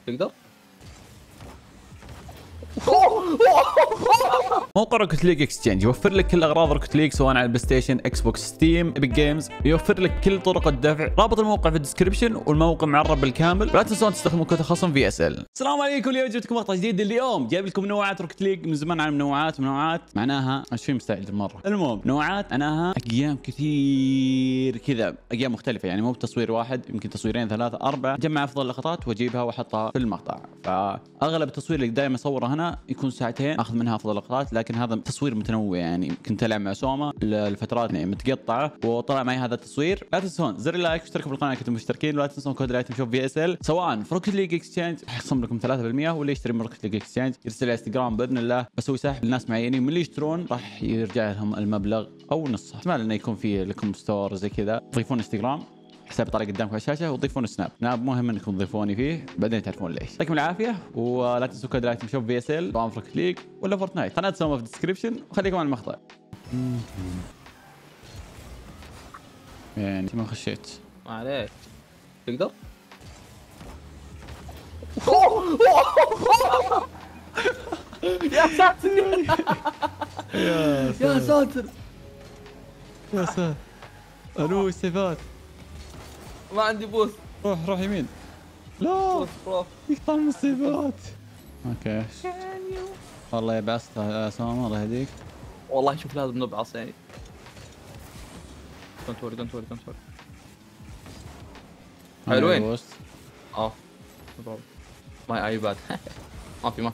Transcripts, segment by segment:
تقدر؟ موقع روكت ليج اكسشينج يوفر لك كل اغراض روكت ليج سواء على البلاي ستيشن، اكس بوكس، ستيم، ايبك جيمز. يوفر لك كل طرق الدفع. رابط الموقع في الديسكربشن والموقع معرب بالكامل. لا تنسون تستخدموا كود خصم في اس ال. السلام عليكم، اليوم جبتكم مقطع جديد. اليوم جايب لكم منوعات روكت ليج. من زمان عن منوعات معناها شيء مستعجل مره. المهم منوعات معناها ايام كثير كذا، ايام مختلفه، يعني مو بتصوير واحد، يمكن تصويرين ثلاثه اربعه. جمع افضل اللقطات واجيبها واحطها في المقطع. فاغلب التصوير اللي دائما اصوره هنا يكون ساعتين، اخذ منها افضل لقطات، لكن هذا تصوير متنوع. يعني كنت العب مع سوما الفترات يعني متقطعه وطلع معي هذا التصوير. لا تنسون زر اللايك واشتركوا بالقناه كنتم مشتركين. ولا تنسون كود الايتم شوب في اس ال سواء في روكت ليج اكسشينج يخصم لكم 3%، واللي يشتري من روكت ليج اكسشينج يرسل على انستغرام باذن الله بسوي سحب لناس معينين. من اللي يشترون راح يرجع لهم المبلغ او نصه. احتمال انه يكون في لكم ستور زي كذا. تضيفون انستغرام، حسابي طالع قدامكم على الشاشه، وتضيفون سناب مهم انكم تضيفوني فيه بعدين تعرفون ليش. يعطيكم العافيه، ولا تنسوا كود الايتم شوب في اس ال سواء في روكت ليج ولا فورتنايت. قناه سوما في الديسكربشن، وخليكم على المقطع. يعني ما خشيت. ما عليك. تقدر؟ يا ساتر يا ساتر يا ساتر. الو السيفات. ما عندي بوست. روح يمين. لا بوست بروف. يقطع من السيفات. اوكي والله يا بعصت يا سوما، الله يهديك. والله شوف لازم نبعص يعني. دونت وري. حلوين. ماي ايباد. ما في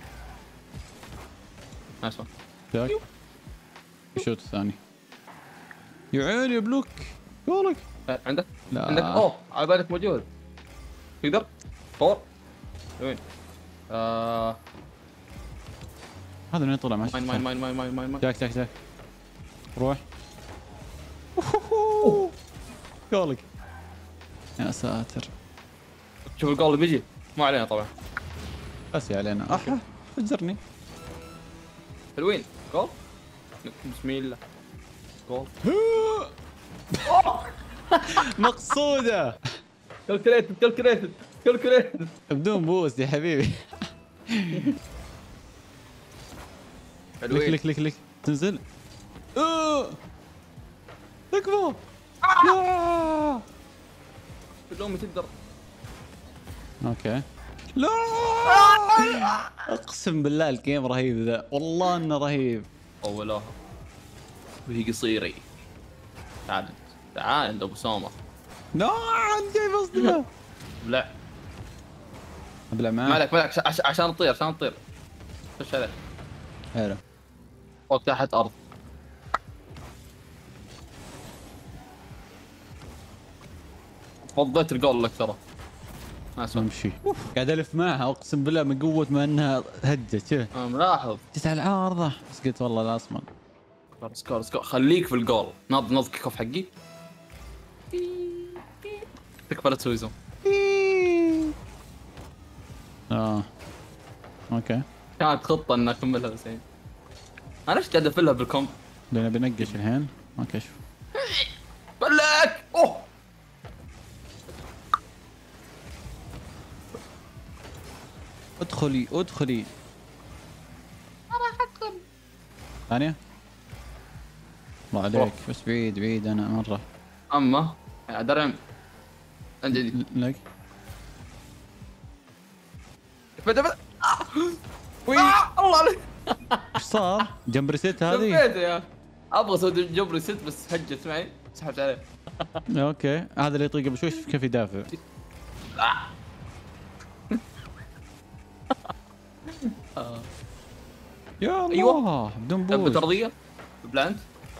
نايس وان. تاك شوت الثاني. يا عيني بلوك قولك. عندك؟ لا عندك اوه على بالك موجود. تقدر؟ فور. وين؟ هذا من طلع ماشي. ماين. تاك روح. قولك يا ساتر. شوف الجول اللي بيجي، ما علينا طبعا. بس علينا. فجرني. حلوين. جول. بسم الله. جول. مقصودة. كالكوليتد. بدون بوست يا حبيبي. حلوين. لك تنزل. تكفى. لا كلهم تقدر. اوكي. لا اقسم بالله الجيم رهيب ذا، والله انه رهيب. اولاها وهي قصيري. تعال عند ابو سومه. لا جاي بصدمه. ابلع معاه. مالك عشان تطير خش عليه. حلو. فوق تحت ارض. فضيت الجول لك ترى. امشي. قاعد الف معها اقسم بالله من قوه ما انها هجت. شوف ملاحظ. جت على العارضه بس قلت والله لا اصمد. سكور خليك في الجول. نض كيك حقي. تكفى لا تسوي زوم. اوكي. كانت خطه ان اكملها بس يعني انا ايش قاعد افلها بالكوم. بدنا بنقش الحين. اوكي شوف بلك. اوه ادخلي راح ادخل. ثانيه. الله عليك. بس بعيد انا مره. اما يا درعم عندي لك. بدأ. الله عليك. ايش صار؟ جنب ريست هذه؟ سويته يا ابغى اسوي جمب ريست بس هجت معي سحبت عليه. اوكي هذا اللي يطيق قبل شوي. شوف كيف يدافع. يا الله. ايوه بدون بوز. ارضيه بلانت.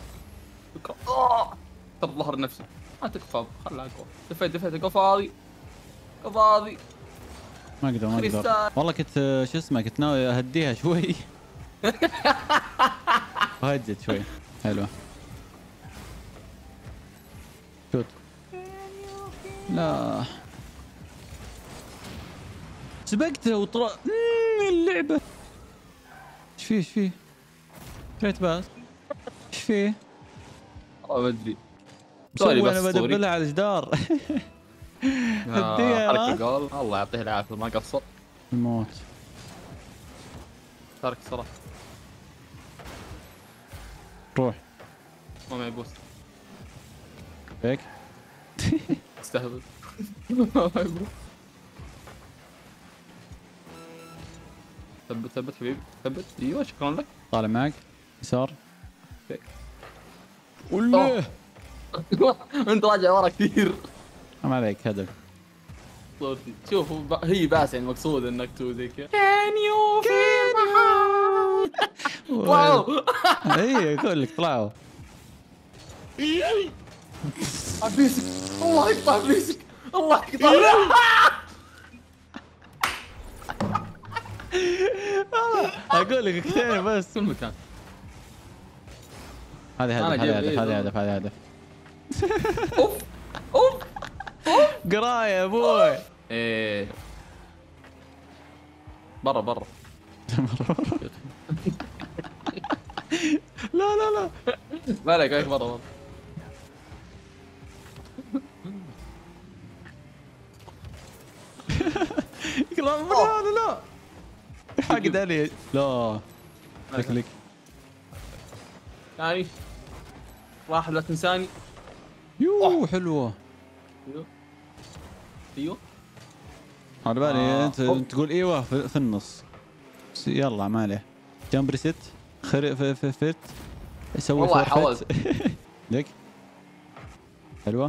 ترى ظهر نفسي ما تكفى. خلها جول. دفيت جول فاضي. ما اقدر والله. كنت شو اسمه، كنت ناوي اهديها شوي. وهجت شوي. حلوه. شوت. لا سبقته وطلع اللعبه. ايش فيه؟ ريت باس. ايش فيه؟ ما ادري. مسوي انا بدبلها على الجدار. اديها. حركة جول، الله يعطيه العافية ما قصر. الموت. ترك صراحة. روح ما يبوس. هيك. استهبل. ما يبوس. ثبت ثبت حبيبي ثبت. ايوه شكرا لك. طالع معك يسار. هيك. ولا انت راجع ورا كثير. ما عليك هدف. صورتي شوف هي بس يعني مقصود انك تسوي زي كذا. كان يو فيل واو. اي اقول لك طلعوا. عبيسك الله يقطع عبيسك الله يقطع. اقول لك كثير بس. كل مكان. هذا أنا هدف جايب هذا هدف إيه هذا هدف هذا هدف. اوف اوف. قرايه يا ابوي. ايه برا برا. لا لا لا. ما عليك هيك برا برا. لا لا لا. حاقد علي. لا شكلك. يعني راح لا تنساني. يوه حلوه. ايوه ايوه. على بالي انت أوف. تقول ايوه في النص. يلا ما عليه. جمب ريست. فت. سوي والله فورفت. حاولت. لك. حلوه.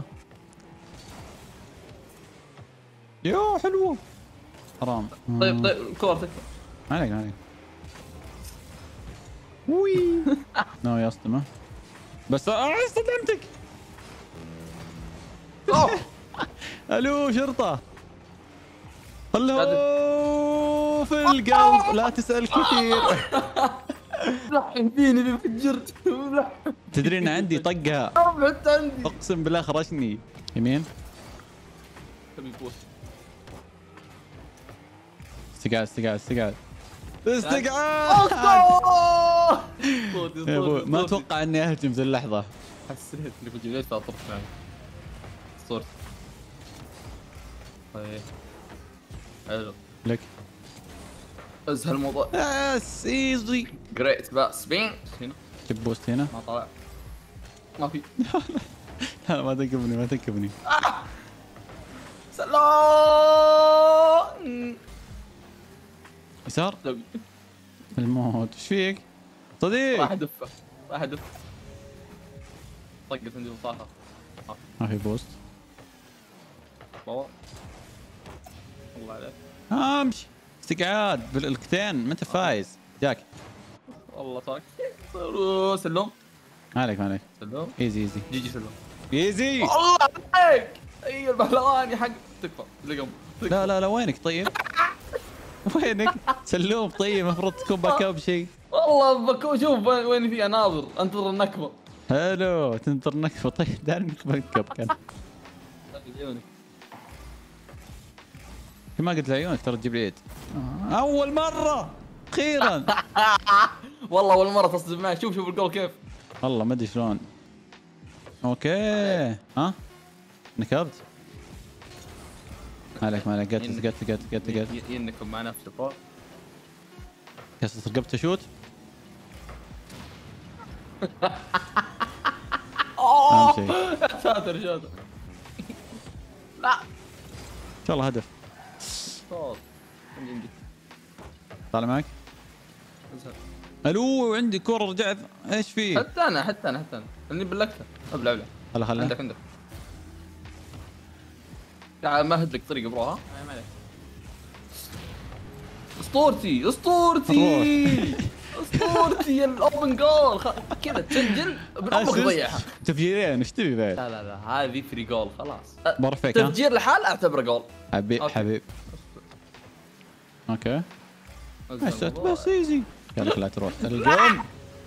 يو حلوه. حرام. طيب طيب كورتك. ما عليك ما عليك. وي. ناوي يا اسطمه. بس استدمتك. الو شرطه. هلو في القلب لا تسأل كثير. لحن فيني بفجر. لحن. تدري ان عندي طقها حتى عندي. اقسم بالله خرجني. يمين. تبي بوس. استقعد. صوتي يا ابوي ما صوتي. اتوقع اني اهجم ذي اللحظه. حسيت اني كنت ليش تعطرت معي. صورتي. طيب حلو. لك. اسهل الموضوع. يس ايزي. جريت بس بين هنا جيب بوست هنا. ما طلع. ما في. لا ما تنكبني. سلام. يسار. الموت ايش فيك؟ صديق. راح ادفه. طقت عندي بصاحة. ما في بوست. والله الله عليك. امشي. استقعاد بالكتين ما انت فايز. جاك. والله ترك. سلم. ما عليك سلم. ايزي جيجي سلم. ايزي. الله عليك. اي البهلواني حق تكفى لقم. لا وينك طيب؟ وينك؟ سلوم طيب المفروض تكون باك اب شيء. والله بكو شوف وين في اناظر انتظر النكبه. حلو تنطر نكفه. طيب دعني نكبه كان. عيونك. ما قلت لعيونك ترى تجيب العيد. اول مره اخيرا. والله اول مره تصدم معي. شوف الجول كيف. والله ما ادري شلون. اوكي ها نكبت. ما عليك قت. ينكب مع نفسه فوق. كسرت رقبته شوت. اهم شيء. شاطر. لا ان شاء الله هدف. صوت. عندي. طالع معك. الو عندي كرة رجعت. ايش فيه؟ حتى انا اني بلكتها. ابلع خله عندك تعال مهد لك طريقه برو. ها ما عليك. اسطورتي الاوبن جول. كذا تسجل بعمرك تضيعها. تفجيرين ايش تبي بعد؟ لا هذه فري جول خلاص. برفك ها؟ تفجير لحال اعتبره جول. حبيب. اوكي بس ايزي. قالك لا تروح الجون.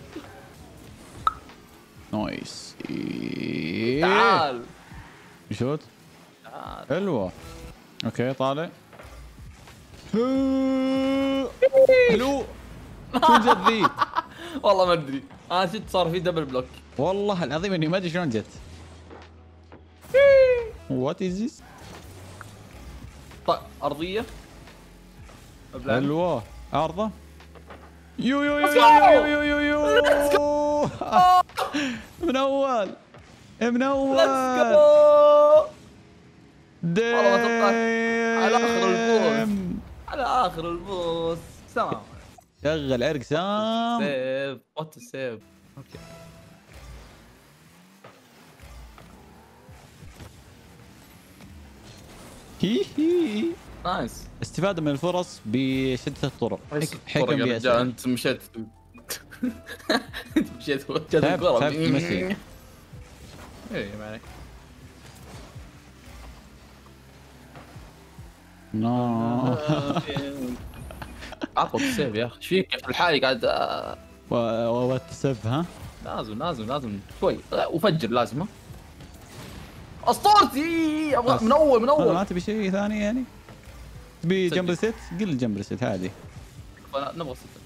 نايس. تعال شوت. حلوة. اوكي طالع. حلو. شو جت ذي؟ والله ما ادري. انا شفت صار في دبل بلوك. والله العظيم اني ما ادري شلون جت. وات از ذيس؟ ارضيه. حلوه عارضه. يو يو يو Let's يو go! يو يو يو Let's يو من اول من اول. ليتس جو. والله ما توقعت. على اخر البوس، على اخر البوس. سلام. شغل عرق سام. سيف وات سيف. اوكي هي هي. نايس. استفاده من الفرص بشتى الطرق. حكم طرق يا بي رجال، انت مشيت. انت مشيت وجهت الكرة. تعبت تمشي. ايه ما عليك. نو. عطوا السيف يا اخي، ايش فيك في الحالي قاعد واتسف ها. لازم شوي وفجر لازم. ها اسطورتي ابغى من اول ما تبي شيء ثاني يعني؟ تبي جمب ريست؟ قل جمب ريست عادي. نبغى ستة.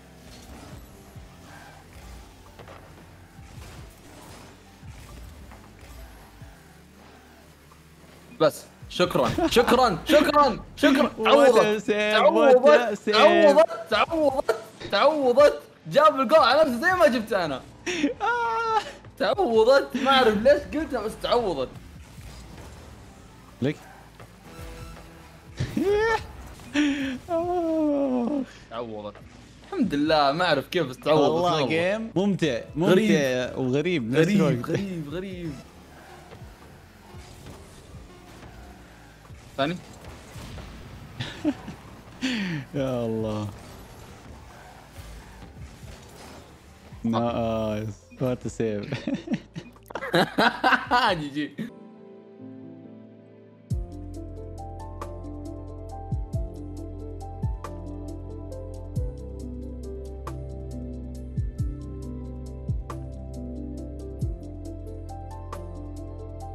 بس شكرا. تعوضت جاب الجول على نفسه زي ما جبت انا. تعوضت ما اعرف ليش قلتها بس تعوضت لك. تعوضت الحمد لله. ما اعرف كيف بس تعوضت. والله جيم ممتع وغريب نفس الوقت. غريب ثاني. يا الله نايس. وات سيف. جي